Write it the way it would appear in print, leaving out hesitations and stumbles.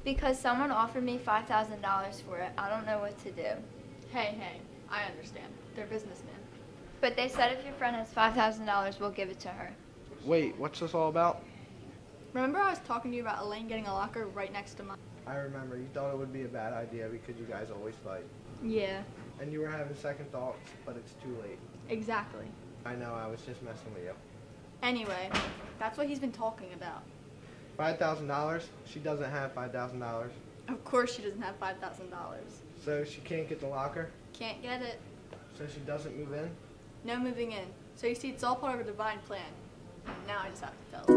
Because someone offered me $5,000 for it. I don't know what to do. Hey, I understand. They're businessmen. But they said if your friend has $5,000, we'll give it to her. Wait, what's this all about? Remember I was talking to you about Elaine getting a locker right next to mine? I remember you thought it would be a bad idea because you guys always fight. Yeah, And you were having second thoughts, but it's too late. exactly. I know, I was just messing with you. Anyway, that's what he's been talking about. $5,000? She doesn't have $5,000. Of course she doesn't have $5,000. So she can't get the locker? Can't get it. So she doesn't move in? No moving in. So you see, it's all part of a divine plan. Now I just have to tell her.